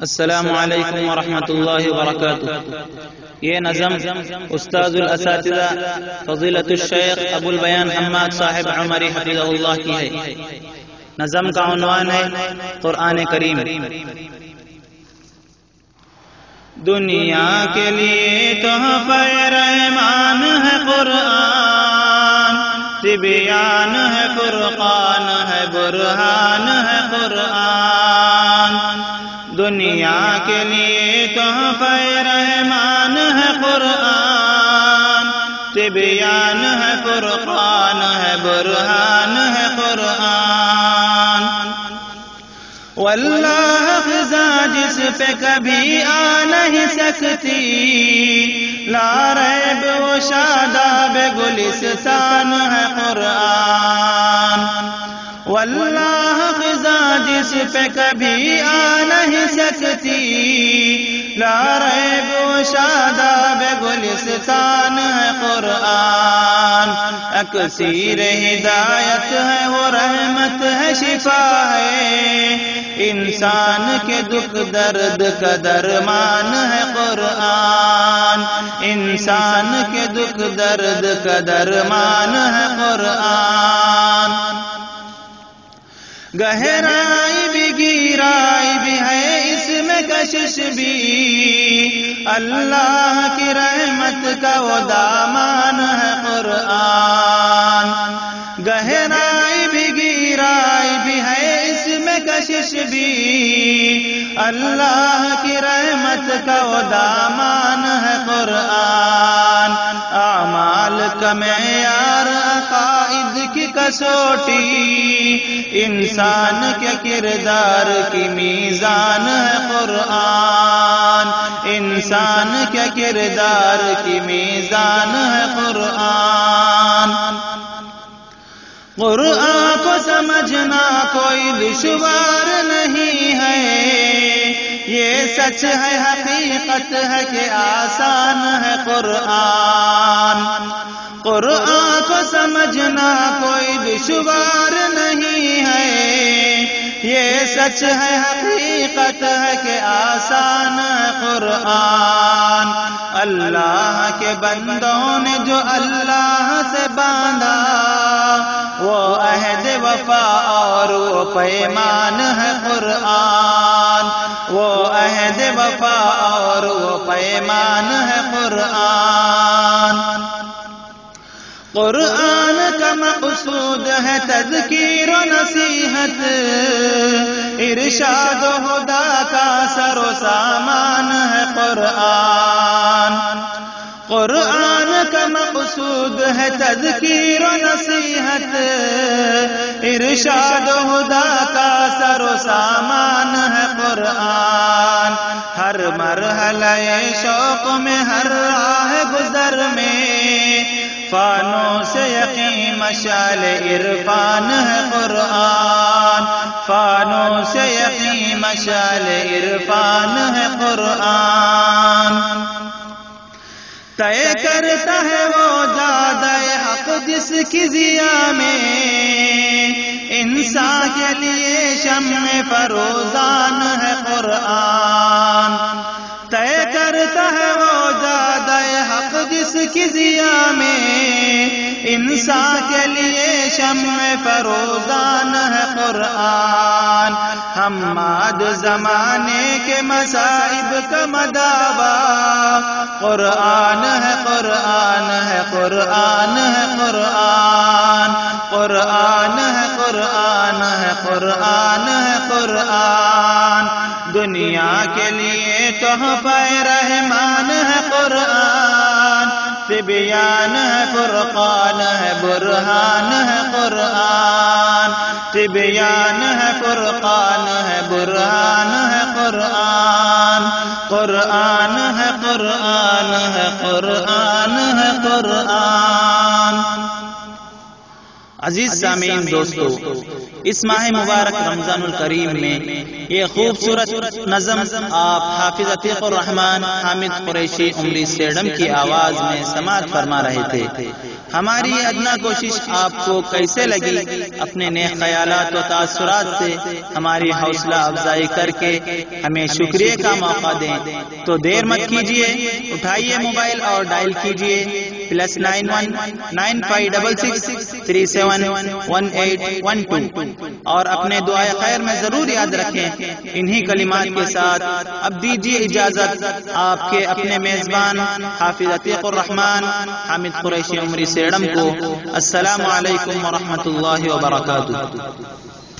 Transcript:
السلام علیکم ورحمۃ اللہ وبرکاتہ۔ یہ نظم استاذ الاساتذہ فضیلت الشیخ ابو البیان حماد صاحب عمری حفظہ اللہ کی ہے۔ نظم کا عنوان ہے قرآن کریم۔ دنیا کے لیے تحفہ رحمان ہے قرآن، تبیان ہے فرقان ہے برہان ہے قرآن۔ دنیا کے لیے تحفہ رحمان ہے قرآن، تبیان ہے فرقان ہے برہان ہے قرآن۔ واللہ خزاں جس پہ کبھی آ نہیں سکتی، لا ریب و شاداب گلستان ہے قرآن۔ واللہ خزاں جس پہ کبھی آ نہیں سکتی، لا ریب و شاداب گلستان ہے قرآن۔ اکسیر ہدایت ہے وہ رحمت ہے شفا ہے، انسان کے دکھ درد کا درمان ہے قرآن۔ انسان کے دکھ درد کا درمان ہے قرآن۔ گہرائی بھی گہرائی بھی ہے اس میں کشش بھی، اللہ کی رحمت کا وہ دامان ہے قرآن۔ گہرائی بھی گہرائی بھی ہے اس میں کشش بھی، اللہ کی رحمت کا وہ دامان ہے قرآن۔ اعمال کا معیار عقائد کی کسوٹی، انسان کے کردار کی میزان ہے قرآن۔ انسان کے کردار کی میزان ہے قرآن۔ قرآن کو سمجھنا کوئی دشوار نہیں ہے، یہ سچ ہے حقیقت ہے کہ آسان ہے قرآن۔ قرآن کو سمجھنا کوئی دشوار نہیں ہے، یہ سچ ہے حقیقت ہے کہ آسان ہے قرآن۔ اللہ کے بندوں نے جو اللہ سے باندھا، وہ عہد وفا اور وہ پیمان ہے قرآن۔ وہ عہد وفا اور وہ پیمان ہے قرآن۔ قرآن کا مقصود ہے تذکیر و نصیحت، ارشاد و ہدا کا سر و سامان ہے قرآن۔ قرآن کا مقصود ہے تذکیر و نصیحت، ارشاد و ہدا کا سر و سامان ہے قرآن۔ ہر مرحلہ شوق میں ہر راہ گزر میں، فانوس یقین مشعل عرفان ہے قرآن۔ فانوس یقین مشعل عرفان ہے قرآن۔ طے کرتا ہے وہ جادہ حق جس کی ضیا میں، انسان کے لیے شمع فروزان ہے قرآن۔ طے کرتا ہے وہ جادہ حق جس کی ضیا میں، انسان کے لیے شمع فروزان ہے قرآن۔ حماد زمانے کے مصائب کا مداوا، قرآن ہے قرآن ہے قرآن ہے قرآن۔ قرآن ہے قرآن ہے قرآن ہے قرآن۔ دنیا کے لیے تحفہ رحمان ہے قرآن، تبیان ہے فرقان ہے برہان ہے قرآن۔ تبیان ہے فرقان ہے برہان ہے قرآن۔ قرآن ہے قرآن ہے قرآن ہے قرآن۔ عزیز سامعین دوستو، اس ماہ مبارک رمضان الکریم میں یہ خوبصورت نظم آپ حافظ عتیق الرحمان حامد قریشی عمری سیڈم کی آواز میں سماعت فرما رہے تھے۔ ہماری یہ ادنا کوشش آپ کو کیسے لگی؟ اپنے نیک خیالات و تاثرات سے ہماری حوصلہ افزائی کر کے ہمیں شکریہ کا موقع دیں۔ تو دیر مت کیجیے، اٹھائیے موبائل اور ڈائل کیجیے +919566371812 اور اپنے دعائے خیر میں ضرور یاد رکھیں۔ انہی کلمات کے ساتھ اب دیجیے اجازت آپ کے اپنے میزبان حافظ عتیق الرحمان حامد قریشی عمری سیڑم کو۔ السلام علیکم ورحمۃ اللہ وبرکاتہ۔